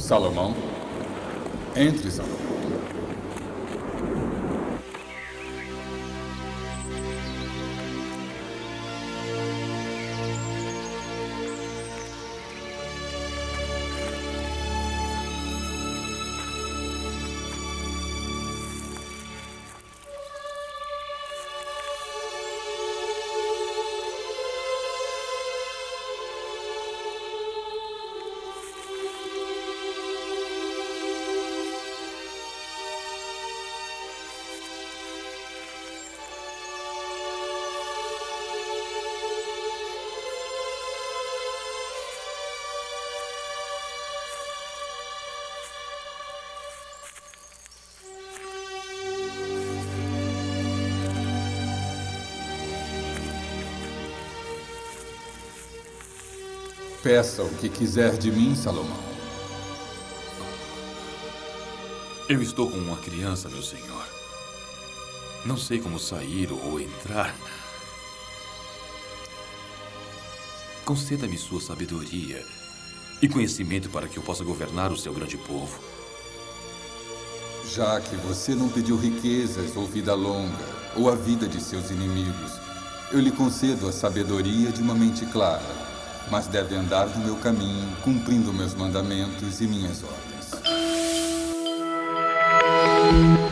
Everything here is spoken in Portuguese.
Salomão, entre, Salomão. Peça o que quiser de mim, Salomão. Eu estou como uma criança, meu senhor. Não sei como sair ou entrar. Conceda-me sua sabedoria e conhecimento para que eu possa governar o seu grande povo. Já que você não pediu riquezas ou vida longa, ou a vida de seus inimigos, eu lhe concedo a sabedoria de uma mente clara. Mas deve andar no meu caminho, cumprindo meus mandamentos e minhas ordens.